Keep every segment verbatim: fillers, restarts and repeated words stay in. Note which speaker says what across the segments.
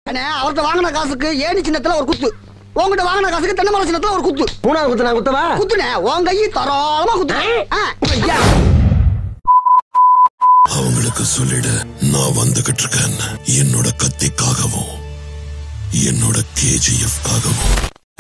Speaker 1: அண்ணே அவர்கிட்ட வாங்கின காசுக்கு ஏணி சின்னத்துல ஒரு குத்து, உங்ககிட்ட வாங்கின காசுக்கு தென்னை மரம் சின்னத்துல ஒரு குத்து. மூணாவது குத்து நான் குத்தவா? குத்துனே உன் கையை தரோளமா குத்துனேன்.
Speaker 2: அவங்களுக்கு சொல்லிடு நான் வந்துகிட்டு இருக்கேன். என்னோட கத்திக்காகவும் என்னோட கேஜிஎஃப் காகவும்.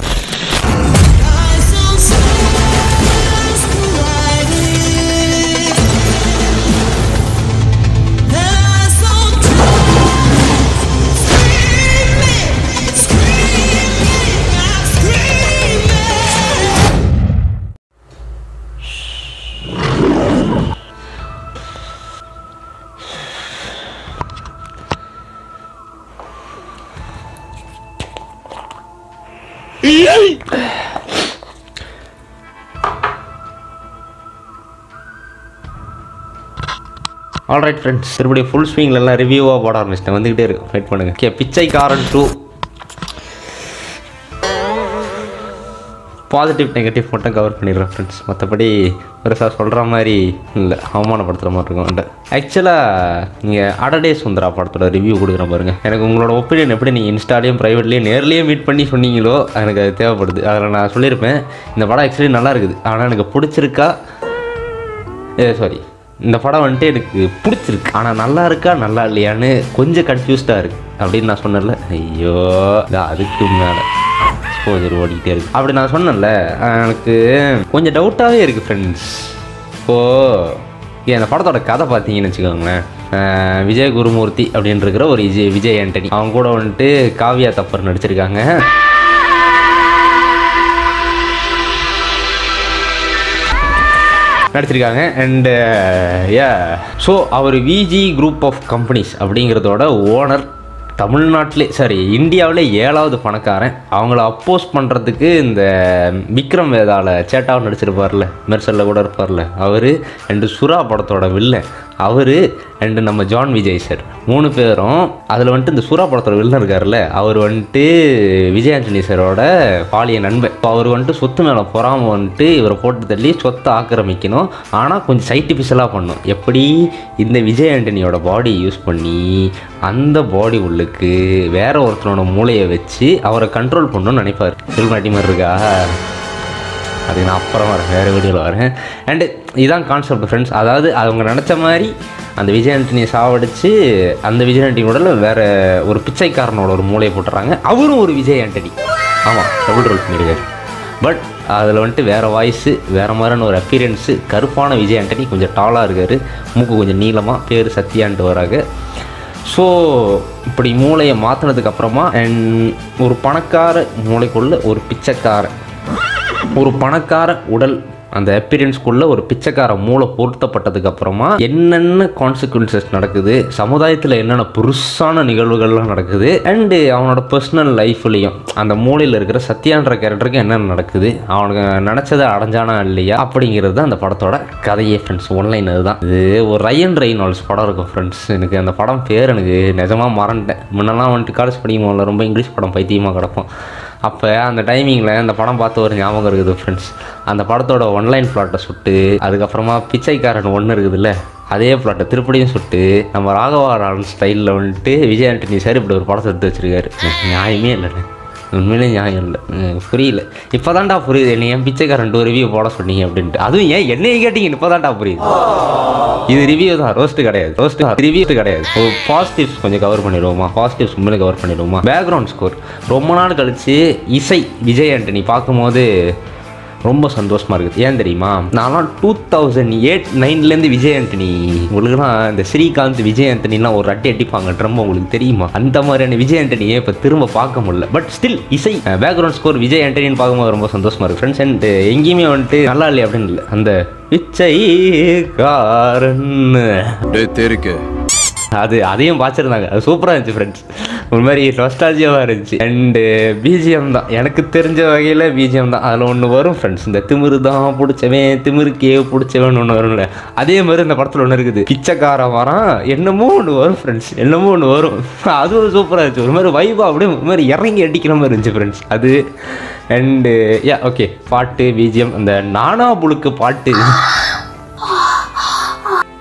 Speaker 3: ஆல்ரைட் ஃப்ரெண்ட்ஸ், திருப்படி ஃபுல் ஸ்விங்கில் எல்லாம் ரிவ்யூவாக போட ஆரம்பிச்சிட்டேன். வந்துக்கிட்டே இருக்கு, வெயிட் பண்ணுங்க. Okay, Pichaikkaran two positive negative மட்டும் கவர் பண்ணிடுறேன் ஃப்ரெண்ட்ஸ். மற்றபடி பெருசாக சொல்கிற மாதிரி இல்லை, அவமானப்படுத்துகிற மாதிரி இருக்கும். ஆக்சுவலாக நீங்கள் அடடே சுந்தரா படத்தோட ரிவ்யூ கொடுக்குற பாருங்க. எனக்கு உங்களோட ஒப்பீனியன் எப்படி நீங்கள் இன்ஸ்டாலேயும் ப்ரைவேட்லேயும் நேர்லேயும் மீட் பண்ணி சொன்னீங்களோ எனக்கு அது தேவைப்படுது. அதில் நான் சொல்லியிருப்பேன் இந்த படம் ஆக்சுவலி நல்லா இருக்குது, ஆனால் எனக்கு பிடிச்சிருக்கா ஏ சாரி இந்த படம் வந்துட்டு எனக்கு பிடிச்சிருக்கு, ஆனால் நல்லா இருக்கா நல்லா இல்லையான்னு கொஞ்சம் கன்ஃபியூஸ்டாக இருக்குது அப்படின்னு நான் சொன்னேன்ல. ஐயோ அதுக்கு மேலே எக்ஸ்போஜர் ஓடிக்கிட்டே இருக்குது அப்படி நான் சொன்னேன்ல. எனக்கு கொஞ்சம் டவுட்டாகவே இருக்குது ஃப்ரெண்ட்ஸ். இப்போது அந்த படத்தோட கதை பார்த்தீங்கன்னு வச்சுக்கோங்களேன். விஜய் குருமூர்த்தி அப்படின்னு இருக்கிற ஒரு விஜய் விஜய் ஆண்டனி, அவங்க கூட வந்துட்டு காவ்யா தப்பர் நடிச்சிருக்காங்க. நடிச்சிருக்காங்க அண்டு யா ஸோ அவர் விஜி குரூப் ஆஃப் கம்பெனிஸ் அப்படிங்கிறதோட ஓனர். தமிழ்நாட்டிலே சாரி இந்தியாவிலே ஏழாவது பணக்காரன். அவங்கள அப்போஸ் பண்ணுறதுக்கு இந்த விக்ரம் வேதாவில் சேட்டாவும் நடிச்சிருப்பார்ல, மெர்சலில் கூட இருப்பார்ல அவர், அண்டு சுறா படத்தோட வில்லன் அவர், அண்டு நம்ம ஜான் விஜய் சார் மூணு பேரும். அதில் வந்துட்டு இந்த சுறா படத்தோட வில்லன் இருக்கார்ல அவர் வந்துட்டு விஜய் ஆண்டனி சாரோட பாலிய நண்பன். இப்போ அவர் வந்துட்டு சொத்து மேலே பொறாமல் வந்துட்டு இவரை போட்டு தள்ளி சொத்தை ஆக்கிரமிக்கணும். ஆனால் கொஞ்சம் சைட்டிஃபிஷியலாக பண்ணும். எப்படி இந்த விஜய் ஆண்டனியோட பாடி யூஸ் பண்ணி அந்த பாடி உள்ளுக்கு வேற ஒருத்தனோட மூளையை வச்சு அவரை கண்ட்ரோல் பண்ணணும்னு நினைப்பார். திருநாட்டி மாதிரி இருக்கா, அது நான் அப்புறம் வரேன், வேறு வீடியோவில் வரேன். அண்டு இதுதான் கான்செப்ட் ஃப்ரெண்ட்ஸ். அதாவது அவங்க நினச்ச மாதிரி அந்த விஜய் ஆண்டனியை சாவடிச்சு அந்த விஜய் ஆண்டனியோட வேறு ஒரு பிச்சைக்காரனோட ஒரு மூளையை போட்டுறாங்க. அவரும் ஒரு விஜய் ஆண்டனி, ஆமாம் டபுள் ரோல் பண்ணியிருக்காரு. பட் அதில் வந்துட்டு வேறு வாய்ஸு வேறு மாதிரியான ஒரு அப்பீரியன்ஸு. கருப்பான விஜய் ஆண்டனி கொஞ்சம் டாலாக இருக்கார், மூக்கு கொஞ்சம் நீளமாக, பேர் சத்யான்ட்டு வராங்க. ஸோ இப்படி மூளையை மாற்றினதுக்கப்புறமா அண்ட் ஒரு பணக்கார மூளைக்குள்ளே ஒரு பிச்சைக்கார ஒரு பணக்கார உடல் அந்த அப்பீரியன்ஸ்குள்ளே ஒரு பிச்சைக்கார மூளை பொருத்தப்பட்டதுக்கப்புறமா என்னென்ன கான்சிக்வன்சஸ் நடக்குது, சமுதாயத்தில் என்னென்ன புதுசான நிகழ்வுகள்லாம் நடக்குது, அண்டு அவனோட பர்சனல் லைஃப்லேயும் அந்த மூளையில் இருக்கிற சத்யான்ற கேரக்டருக்கு என்னென்ன நடக்குது, அவனுக்கு நினச்சதை அடைஞ்சானா இல்லையா அப்படிங்கிறது தான் அந்த படத்தோட கதையே ஃப்ரெண்ட்ஸ். ஒன்லைன் அதுதான். இது ஒரு ரயன் ரெய்னால்ட்ஸ் படம் இருக்கும் ஃப்ரெண்ட்ஸ். எனக்கு அந்த படம் பேர் எனக்கு நிஜமாக மறந்துட்டேன். முன்னெல்லாம் வந்துட்டு காலேஜ் படிக்கும்போது ரொம்ப இங்கிலீஷ் படம் பைத்தியமாக கிடப்போம். அப்போ அந்த டைமிங்கில் அந்த படம் பார்த்த ஒரு ஞாபகம் இருக்குது ஃப்ரெண்ட்ஸ். அந்த படத்தோட ஒன்லைன் பிளாட்டை சுட்டு அதுக்கப்புறமா பிச்சைக்காரன் ஒன்று இருக்குதுல்ல அதே பிளாட்டை திருப்படியும் சுட்டு நம்ம ராகவாரான் ஸ்டைலில் வந்துட்டு விஜய் ஆண்டனி சார் இப்படி ஒரு படத்தை எடுத்து வச்சுருக்காரு. நியாயமே இல்லைண்ணே, உண்மையிலே நியாயம் இல்லை, புரியல. இப்போ தான்டா புரியுது என்ன ஏன் பிச்சைக்காரன் டூ ரிவ்யூ போட சொன்னீங்க அப்படின்ட்டு. அதுவும் ஏன் என்னையே கேட்டீங்க இப்போ தான்டா புரியுது. இது ரிவ்யூ தான், ரோஸ்ட்டு கிடையாது. ரோஸ்ட்டு ரிவ்யூ கிடையாது. ஒரு பாசிட்டிவ்ஸ் கொஞ்சம் கவர் பண்ணிடுவோமா? பாசிட்டிவ்ஸ் உண்மையிலே கவர் பண்ணிடுவோமா? பேக்ரவுண்ட் ஸ்கோர் ரொம்ப நாள் கழிச்சு இசை விஜய் ஆண்டனி பார்க்கும்போது ரொம்ப சந்தோஷமாக இருக்குது. ஏன் தெரியுமா? நான்லாம் டூ தௌசண்ட் எயிட் நைன்லேருந்து விஜய் ஆண்டனி உங்களுக்குலாம் இந்த ஸ்ரீகாந்த் விஜய் ஆண்டனிலாம் ஒரு அட்டி அடிப்பாங்க ட்ரம், உங்களுக்கு தெரியுமா? அந்த மாதிரியான விஜய் ஆண்டனியை இப்போ திரும்ப பார்க்க முடியல. பட் ஸ்டில் இசை பேக்ரவுண்ட் ஸ்கோர் விஜய் ஆண்டனின்னு பார்க்கும்போது ரொம்ப சந்தோஷமாக இருக்குது ஃப்ரெண்ட்ஸ். அண்ட் எங்கேயுமே வந்துட்டு நல்லா இல்லை அப்படின்னு இல்லை. அந்த பிச்சைக்காரன் அது அதையும் பார்த்துருந்தாங்க, அது சூப்பராக இருந்துச்சு ஃப்ரெண்ட்ஸ். ஒரு மாதிரி நொஸ்டால்ஜியாவாக இருந்துச்சு. அண்டு பிஜிஎம் தான் எனக்கு தெரிஞ்ச வகையில் பிஜிஎம் தான். அதில் ஒன்று வரும் ஃப்ரெண்ட்ஸ், இந்த திமிரு தான் பிடிச்சவன் திமிருக்கே பிடிச்சவன் ஒன்று வரும்ல, அதே மாதிரி இந்த படத்தில் ஒன்று இருக்குது. பிச்சைக்காரன் வரான் என்னமோ ஒன்று வரும் ஃப்ரெண்ட்ஸ், என்னமோ ஒன்று வரும். அதுவும் சூப்பராக இருந்துச்சு. ஒரு மாதிரி வைபாக அப்படியே ஒரு மாதிரி இறங்கி அடிக்கிற மாதிரி இருந்துச்சு ஃப்ரெண்ட்ஸ் அது. அண்டு யா ஓகே, பாட்டு பிஜிஎம் அந்த நானா புழுக்கு பாட்டு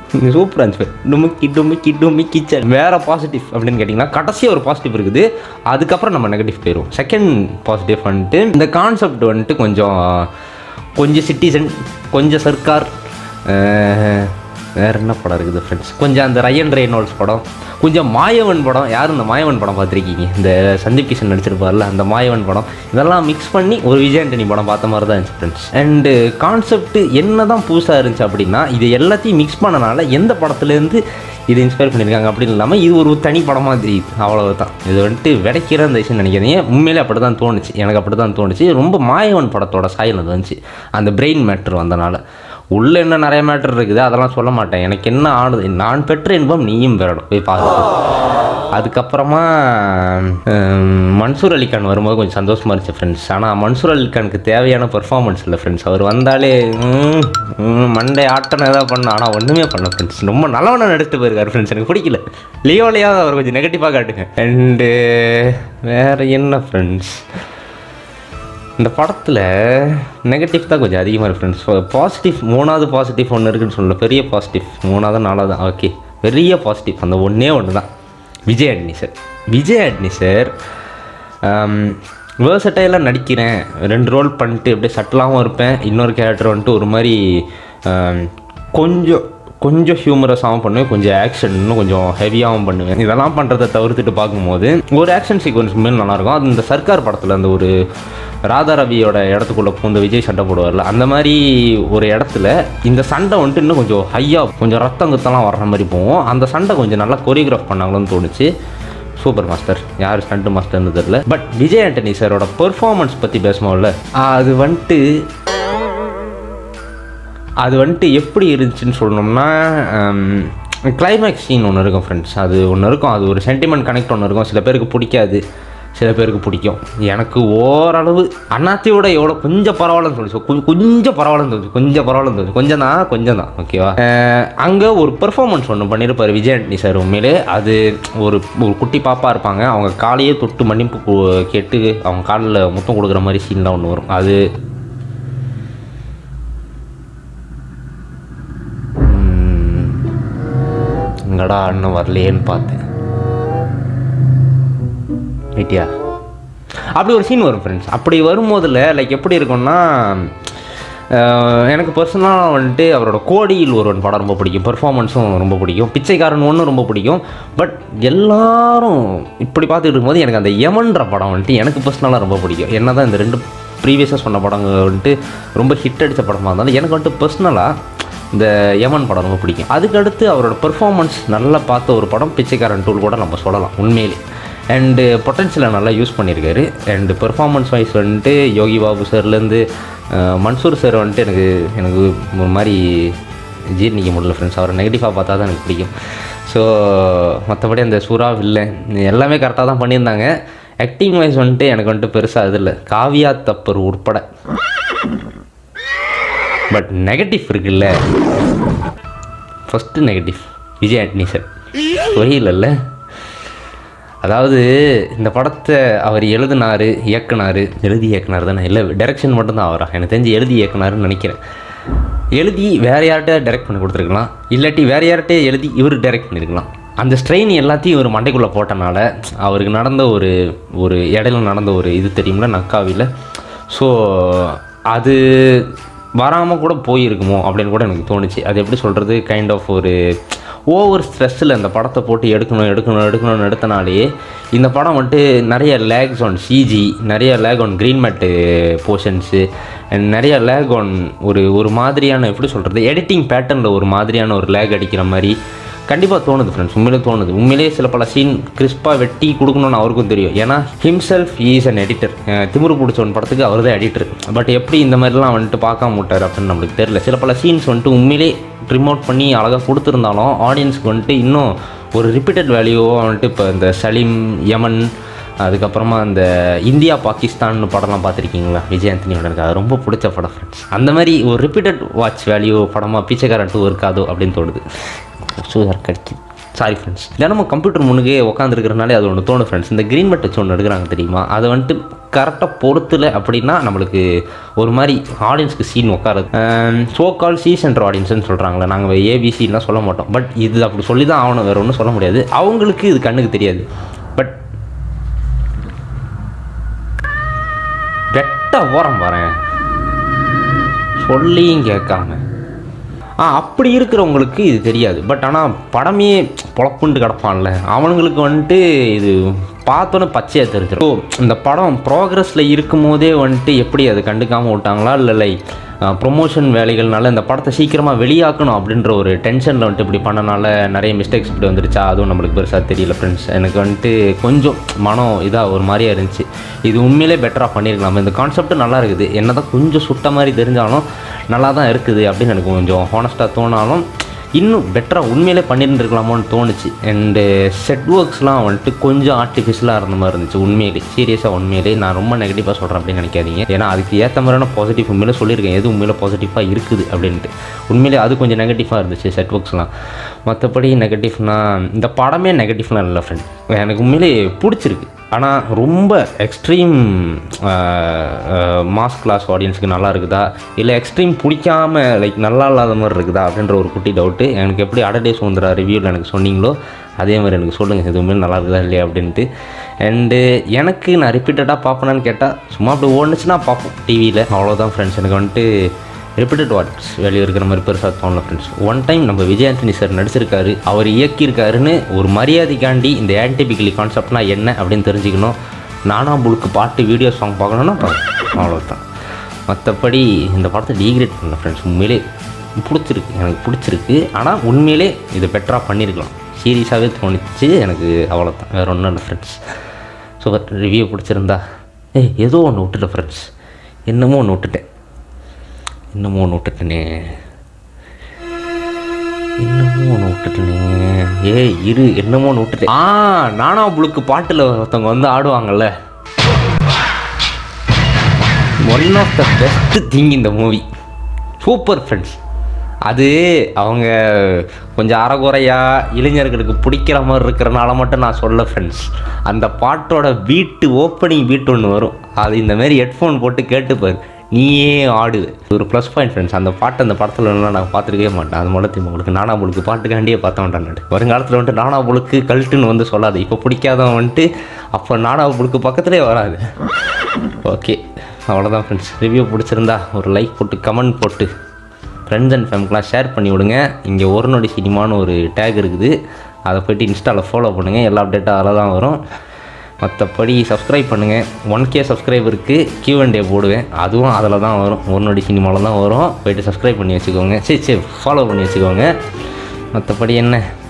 Speaker 3: சூப்பராக இருந்துச்சு. டுமிக்கி டுமிக்கி டுமிக்கி சல். வேறு பாசிட்டிவ் அப்படின்னு கேட்டிங்கன்னா கடைசியாக ஒரு பாசிட்டிவ் இருக்குது, அதுக்கப்புறம் நம்ம நெகட்டிவ் போயிடுவோம். செகண்ட் பாசிட்டிவ் வந்துட்டு இந்த கான்செப்ட் வந்துட்டு கொஞ்சம் கொஞ்சம் சிட்டிசன், கொஞ்சம் சர்க்கார், வேறு என்ன படம் இருக்குது ஃப்ரெண்ட்ஸ், கொஞ்சம் அந்த ரயன் ரெய்னால்ட்ஸ் படம், கொஞ்சம் மாயவன் படம். யாரும் இந்த மாயவன் படம் பார்த்துருக்கீங்க? இந்த சந்தீப் கிஷன் நடிச்சிருப்பார்ல அந்த மாயவன் படம். இதெல்லாம் மிக்ஸ் பண்ணி ஒரு விஜய் ஆண்டனி படம் பார்த்த மாதிரி தான் இருந்துச்சு ஃப்ரெண்ட்ஸ். அண்டு கான்செப்ட் என்ன தான் புதுசாக இருந்துச்சு அப்படின்னா, இது எல்லாத்தையும் மிக்ஸ் பண்ணனால எந்த படத்துலேருந்து இது இன்ஸ்பயர் பண்ணியிருக்காங்க அப்படின்னு இல்லாமல் இது ஒரு தனி படமாக தெரியுது, அவ்வளோதான். இது வந்துட்டு விடைக்கிற அந்த விஷயம் நினைக்கிறீங்க. உண்மையிலே அப்படி தான் தோணுச்சு, எனக்கு அப்படி தான் தோணுச்சு. ரொம்ப மாயவன் படத்தோட சாயல் அது வந்துச்சு, அந்த பிரெயின் மேட்ரு வந்தனால. உள்ளே என்ன நிறைய மேட்டர் இருக்குது அதெல்லாம் சொல்ல மாட்டேன். எனக்கு என்ன ஆடுது, நான் பெற்ற இன்பம் நீயும் பெறணும், போய் பார்த்து. அதுக்கப்புறமா மன்சூர் அலிகான் வரும்போது கொஞ்சம் சந்தோஷமாக இருந்துச்சு ஃப்ரெண்ட்ஸ். ஆனால் மன்சூர் அலிகானுக்கு தேவையான பெர்ஃபார்மன்ஸ் இல்லை ஃப்ரெண்ட்ஸ். அவர் வந்தாலே மண்டே ஆட்டனை தான் பண்ண, ஆனால் ஒன்றுமே பண்ண ஃப்ரெண்ட்ஸ். ரொம்ப நல்லவனை நடிச்சுட்டு போயிருக்காரு ஃப்ரெண்ட்ஸ், எனக்கு பிடிக்கல. லியோலையாவது அவர் கொஞ்சம் நெகட்டிவாக காட்டுங்க. அண்டு வேறு என்ன ஃப்ரெண்ட்ஸ், இந்த படத்தில் நெகட்டிவ் தான் கொஞ்சம் அதிகமாக இருக்குது ஃப்ரெண்ட்ஸ். பாசிட்டிவ் மூணாவது பாசிட்டிவ் ஒன்று இருக்குதுன்னு சொல்லல, பெரிய பாசிட்டிவ் மூணாவது நாலாவது தான். ஓகே, பெரிய பாசிட்டிவ் அந்த ஒன்றே ஒன்று தான், விஜய் ஆண்டனி சார். விஜய் ஆண்டனி சார் வேர்சட்டையெல்லாம் நடிக்கிறேன், ரெண்டு ரோல் பண்ணிட்டு அப்படியே சட்டலாகவும் இருப்பேன், இன்னொரு கேரக்டர் வந்துட்டு ஒரு மாதிரி கொஞ்சம் கொஞ்சம் ஹியூமரஸாகவும் பண்ணுவேன், கொஞ்சம் ஆக்ஷன் இன்னும் கொஞ்சம் ஹெவியாகவும் பண்ணுவேன். இதெல்லாம் பண்ணுறதை தவிர்த்துட்டு பார்க்கும்போது ஒரு ஆக்ஷன் சீக்வன்ஸ் மேல் நல்லாயிருக்கும். அது இந்த சர்க்கார் படத்தில் அந்த ஒரு ராதா ரவியோட இடத்துக்குள்ளே பூந்த விஜய் சண்டை போடுவார்ல, அந்த மாதிரி ஒரு இடத்துல இந்த சண்டை வந்துட்டு இன்னும் கொஞ்சம் ஹையாக கொஞ்சம் ரத்தம் குத்தெல்லாம் வர்ற மாதிரி போவோம். அந்த சண்டை கொஞ்சம் நல்லா கொரியோகிராஃப் பண்ணாங்களோன்னு தோணுச்சு. சூப்பர் மாஸ்டர், யார் ஸ்டண்ட் மாஸ்டர்னு தெரியல. பட் விஜய் ஆண்டனி சாரோட பெர்ஃபார்மன்ஸ் பற்றி பேசுவோம்ல, அது வந்துட்டு அது வந்துட்டு எப்படி இருந்துச்சுன்னு சொல்லணும்னா, கிளைமேக்ஸ் சீன் ஒன்று இருக்கும் ஃப்ரெண்ட்ஸ். அது ஒன்று இருக்கும், அது ஒரு சென்டிமெண்ட் கனெக்ட் ஒன்று இருக்கும். சில பேருக்கு பிடிக்காது, சில பேருக்கு பிடிக்கும். எனக்கு ஓரளவு அண்ணாச்சியோட எவ்வளோ கொஞ்சம் பரவாயில்லன்னு சொல்லிச்சு, கொஞ்சம் பரவாயில்லன்னு தோணுச்சு, கொஞ்சம் பரவாயில்லன்னு தோணுச்சு, கொஞ்சம் தான் கொஞ்சம் தான் ஓகேவா. அங்கே ஒரு பெர்ஃபார்மன்ஸ் ஒன்று பண்ணியிருப்பார் விஜய் ஆண்டனி சார். உண்மையிலே அது ஒரு ஒரு குட்டி பாப்பா இருப்பாங்க, அவங்க காலையே தொட்டு மன்னிப்பு கேட்டு அவங்க காலில் முத்தம் கொடுக்குற மாதிரி சீன்லாம் ஒன்று வரும். அது எங்கடா அண்ணன் வரலையேன்னு பார்த்தேன், ரைட்டியா அப்படி ஒரு சீன் வரும் ஃப்ரெண்ட்ஸ். அப்படி வரும்போதில் லைக் எப்படி இருக்கும்னா, எனக்கு பர்சனலாக வந்துட்டு அவரோட கோடியில் ஒருவன் படம் ரொம்ப பிடிக்கும், பெர்ஃபார்மன்ஸும் ரொம்ப பிடிக்கும், பிச்சைக்காரன் ஒன்றும் ரொம்ப பிடிக்கும். பட் எல்லாரும் இப்படி பார்த்துட்டு இருக்கும்போது எனக்கு அந்த யமன்ற படம் வந்துட்டு எனக்கு பர்சனலாக ரொம்ப பிடிக்கும். என்ன தான் இந்த ரெண்டு ப்ரீவியஸாக சொன்ன படங்கள் வந்துட்டு ரொம்ப ஹிட் அடித்த படமாக இருந்தாலும் எனக்கு வந்துட்டு பர்சனலாக இந்த யமன் படம் ரொம்ப பிடிக்கும். அதுக்கடுத்து அவரோட பெர்ஃபார்மன்ஸ் நல்லா பார்த்த ஒரு படம் பிச்சைக்காரன் டூல் கூட நம்ம சொல்லலாம் உண்மையிலே. அண்டு பொட்டன்ஷியலை நல்லா யூஸ் பண்ணியிருக்காரு. அண்டு பெர்ஃபார்மன்ஸ் வைஸ் வந்துட்டு யோகி பாபு சார்லேருந்து மன்சூர் சார் வந்துட்டு எனக்கு எனக்கு ஒரு மாதிரி ஜீர்ணிக்க முடியல ஃப்ரெண்ட்ஸ். அவரை நெகட்டிவாக பார்த்தா தான் எனக்கு பிடிக்கும். ஸோ மற்றபடி அந்த சூறா இல்லை எல்லாமே கரெக்டாக தான் பண்ணியிருந்தாங்க. ஆக்டிங் வைஸ் வந்துட்டு எனக்கு வந்துட்டு பெருசாக இது இல்லை, காவியா தப்பர் உட்பட. பட் நெகட்டிவ் இருக்குல்ல, first negative Vijay Antony sir புரியல. அதாவது இந்த படத்தை அவர் எழுதினார், இயக்குனார், எழுதி இயக்குனார் தானே, இல்லை டைரக்ஷன் மட்டும்தான் அவரா எனக்கு தெரிஞ்சு எழுதி இயக்குனாருன்னு நினைக்கிறேன். எழுதி வேறு யார்கிட்ட டைரக்ட் பண்ணி கொடுத்துருக்கலாம், இல்லாட்டி வேறு யார்கிட்ட எழுதி இவர் டைரக்ட் பண்ணியிருக்கலாம். அந்த ஸ்ட்ரெயின் எல்லாத்தையும் இவர் மண்டைக்குள்ளே போட்டனால அவருக்கு நடந்த ஒரு ஒரு இடையில நடந்த ஒரு இது தெரியும்ல நக்காவியில். ஸோ அது வராமல் கூட போயிருக்குமோ அப்படின்னு கூட எனக்கு தோணுச்சு. அது எப்படி சொல்கிறது, கைண்ட் ஆஃப் ஒரு ஓவர் ஸ்ட்ரெஸ்ஸில் இந்த படத்தை போட்டு எடுக்கணும் எடுக்கணும் எடுக்கணும்னு எடுத்தனாலே இந்த படம் வந்துட்டு நிறைய லேக்ஸ் ஆன் சிஜி, நிறைய lag on green matte portions, and நிறைய லேக் ஆன் ஒரு ஒரு மாதிரியான எப்படி சொல்கிறது எடிட்டிங் பேட்டர்னில் ஒரு மாதிரியான ஒரு லேக் அடிக்கிற மாதிரி கண்டிப்பாக தோணுது ஃப்ரெண்ட்ஸ். உண்மையிலே தோணுது. உண்மையிலே சில பல சீன் கிறிஸ்பாக வெட்டி கொடுக்கணும்னு அவருக்கும் தெரியும். ஏன்னா himself is an editor. Thimiru Pidichavan படத்துக்கு அவர் தான் எடிட்டர். பட் எப்படி இந்த மாதிரிலாம் வந்துட்டு பார்க்காம விட்டார் அப்படின்னு நம்மளுக்கு தெரியல. சில பல சீன்ஸ் வந்துட்டு உண்மையிலே ட்ரிம் அவுட் பண்ணி அழகாக கொடுத்துருந்தாலும் ஆடியன்ஸ்க்கு வந்துட்டு இன்னும் ஒரு ரிப்பீட்டட் வேல்யூவாக வந்துட்டு இப்போ இந்த சலீம், யமன், அதுக்கப்புறமா அந்த இந்தியா பாகிஸ்தான் படம்லாம் பார்த்துருக்கீங்களா விஜய் ஆண்டனியோட, எனக்கு அது ரொம்ப பிடிச்ச படம் ஃப்ரெண்ட்ஸ். அந்த மாதிரி ஒரு ரிப்பீட்டட் வாட்ச் வேல்யூ படமாக பிச்சைக்காரன் டூ இருக்காதோ அப்படின்னு தோணுது. சூப்பர் கடிக்கு சாரி ஃப்ரெண்ட்ஸ், தினமும் கம்ப்யூட்டர் முன்னுக்கே உட்காந்துருக்கிறனாலே அது ஒன்று தோணும் ஃப்ரெண்ட்ஸ். இந்த க்ரீன் பட் வச்சு ஒன்று எடுக்கிறாங்க தெரியுமா, அதை வந்துட்டு கரெக்டாக பொறுத்துல அப்படின்னா நம்மளுக்கு ஒரு மாதிரி ஆடியன்ஸ்க்கு சீன் உட்காருது. ஸோ கால் சி சென்டர் ஆடியன்ஸ்னு சொல்கிறாங்களே, நாங்கள் ஏபிசிலாம் சொல்ல மாட்டோம். பட் இது அப்படி சொல்லி தான் ஆகணும், வேறு ஒன்றும் சொல்ல முடியாது. அவங்களுக்கு இது கண்ணுக்கு தெரியாது. பட் வெட்ட ஓரம் வரேன் சொல்லியும் கேட்காம ஆ அப்படி இருக்கிறவங்களுக்கு இது தெரியாது. பட் ஆனால் படமே பொழப்புண்டு கிடப்பான்ல அவனுங்களுக்கு வந்துட்டு இது பார்த்தோன்னே பச்சையாக தெரிஞ்சிடும். ஸோ இந்த படம் ப்ராக்ரஸில் இருக்கும் போதே வந்துட்டு எப்படி அது கண்டுக்காமல் விட்டாங்களா இல்லை இல்லை ப்ரொமோஷன் வேலைகள்னால இந்த படத்தை சீக்கிரமாக வெளியாக்கணும் அப்படின்ற ஒரு டென்ஷனில் வந்துட்டு இப்படி பண்ணனால நிறைய மிஸ்டேக்ஸ் இப்படி வந்துருச்சா, அதுவும் நம்மளுக்கு பெருசாக தெரியல ஃப்ரெண்ட்ஸ். எனக்கு வந்துட்டு கொஞ்சம் மனம் இதாக ஒரு மாதிரியாக இருந்துச்சு. இது உண்மையிலே பெட்டராக பண்ணியிருக்கலாம். இந்த கான்செப்ட் நல்லா இருக்குது, என்ன தான் கொஞ்சம் சுட்ட மாதிரி தெரிஞ்சாலும் நல்லா தான் இருக்குது அப்படின்னு எனக்கு கொஞ்சம் ஹானஸ்ட்டாக தோணாலும் இன்னும் பெட்டராக உண்மையிலே பண்ணியிருந்துருக்கலாமோன்னு தோணுச்சு. அண்டு செட் ஒர்க்ஸ்லாம் வந்துட்டு கொஞ்சம் ஆர்டிஃபிஷியலாக இருந்த மாதிரி இருந்துச்சு. உண்மையிலே சீரியஸாக உண்மையிலே நான் ரொம்ப நெகட்டிவாக சொல்கிறேன் அப்படின்னு நினைக்காதீங்க. ஏன்னா அதுக்கு ஏற்ற மாதிரியான பாசிட்டிவ் உண்மையிலே சொல்லியிருக்கேன், எது உண்மையிலே பாசிட்டிவாக இருக்குது அப்படின்ட்டு. உண்மையிலே அது கொஞ்சம் நெகட்டிவாக இருந்துச்சு செட் ஒர்க்ஸ்லாம். மற்றபடி நெகட்டிவ்னால் இந்த படமே நெகட்டிவ்லாம் இல்லை ஃப்ரெண்ட், எனக்கு உண்மையிலே பிடிச்சிருக்கு. ஆனால் ரொம்ப எக்ஸ்ட்ரீம் மாஸ் கிளாஸ் ஆடியன்ஸுக்கு நல்லா இருக்குதா இல்லை எக்ஸ்ட்ரீம் பிடிக்காம லைக் நல்லா இல்லாத மாதிரி இருக்குதா அப்படின்ற ஒரு குட்டி டவுட்டு. எனக்கு எப்படி அடடே சுந்தரா ரிவ்யூவில் எனக்கு சொன்னீங்களோ அதே மாதிரி எனக்கு சொல்லுங்கள் எதுவுமே நல்லா இருக்குதா இல்லையா அப்படின்ட்டு. அண்டு எனக்கு நான் ரிப்பீட்டடாக பார்ப்பேனான்னு கேட்டால் சும்மா அப்படி ஓடுச்சுன்னா பார்ப்போம் டிவியில், அவ்வளோதான் ஃப்ரெண்ட்ஸ். எனக்கு வந்துட்டு ரிப்பீட்டட் வாட்ச் வெளியே இருக்கிற மாதிரி பெருசாக தோணல ஃப்ரெண்ட்ஸ். ஒன் டைம் நம்ம விஜய் ஆண்டனி சார் நடிச்சிருக்காரு, அவர் இயக்கியிருக்காருன்னு ஒரு மரியாதைக்காண்டி இந்த ஆன்டி பிகிலி கான்செப்ட்னா என்ன அப்படின்னு தெரிஞ்சுக்கணும். நானா புளுக்கு பாட்டு வீடியோ சாங் பார்க்கணுன்னா பார்க்கணும், அவ்வளோதான். மற்றபடி இந்த படத்தை டீக்ரேட் பண்ணல ஃப்ரெண்ட்ஸ், உண்மையிலே பிடிச்சிருக்கு, எனக்கு பிடிச்சிருக்கு. ஆனால் உண்மையிலே இதை பெட்டராக பண்ணியிருக்கலாம், சீரியஸாகவே தோணிச்சு எனக்கு, அவ்வளோதான், வேறு ஒன்றும் இல்லை ஃப்ரெண்ட்ஸ். ஸோ ரிவ்யூ பிடிச்சிருந்தா ஏ ஏதோ ஒன்று விட்டுட்டேன் ஃப்ரெண்ட்ஸ், என்னமோ ஒன்று விட்டுட்டேன் இன்னமும் ஒன்று விட்டுட்டேனே இன்னமும் ஒன்று விட்டுட்டேனே ஏ இரு என்னமோ ஒன்று விட்டுட்டேன். ஆ நானா புளுக்கு பாட்டில் ஒருத்தவங்க வந்து ஆடுவாங்கல்ல, one of the best thing இந்த மூவி, சூப்பர் ஃப்ரெண்ட்ஸ். அது அவங்க கொஞ்சம் அறகுறையாக இளைஞர்களுக்கு பிடிக்கிற மாதிரி இருக்கிறனால மட்டும் நான் சொல்ல ஃப்ரெண்ட்ஸ். அந்த பாட்டோட பீட்டு ஓப்பனிங் பீட் ஒன்று வரும், அது இந்தமாரி ஹெட்ஃபோன் போட்டு கேட்டுப்பார், நீயே ஆடுது. ஒரு ப்ளஸ் பாயிண்ட் ஃப்ரெண்ட்ஸ். அந்த பாட்டு அந்த படத்தில் எல்லாம் நான் பார்த்துருக்கவே மாட்டேன். அது மூலத்தையும் உங்களுக்கு நானா புளுக்கு பாட்டுக்காண்டியே பார்த்த மாட்டேன். வருங்காலத்தில் வந்துட்டு நானா புளுக்கு கல்ட்டுன்னு வந்து சொல்லாது, இப்போ பிடிக்காதவன் வந்துட்டு அப்போ நானா புளுக்கு பக்கத்துலேயே வராது. ஓகே அவ்வளோதான் ஃப்ரெண்ட்ஸ். ரிவ்யூ பிடிச்சிருந்தா ஒரு லைக் போட்டு கமெண்ட் போட்டு ஃப்ரெண்ட்ஸ் அண்ட் ஃபேமிலிக்கெலாம் ஷேர் பண்ணி விடுங்க. இங்கே ஒரு நொடி சினிமான்னு ஒரு டேக் இருக்குது, அதை போய்ட்டு இன்ஸ்டாவில் ஃபாலோ பண்ணுங்கள், எல்லா அப்டேட்டும் அதில் தான் வரும். மற்றபடி சப்ஸ்கிரைப் பண்ணுங்கள். ஒன் கே சப்ஸ்கிரைபருக்கு கியூ அண்ட் டே போடுவேன், அதுவும் அதில் தான் வரும், ஒரு நொடி சினிமாவில் தான் வரும். போய்ட்டு சப்ஸ்கிரைப் பண்ணி வச்சுக்கோங்க, சரி சரி ஃபாலோ பண்ணி வச்சுக்கோங்க. மற்றபடி என்ன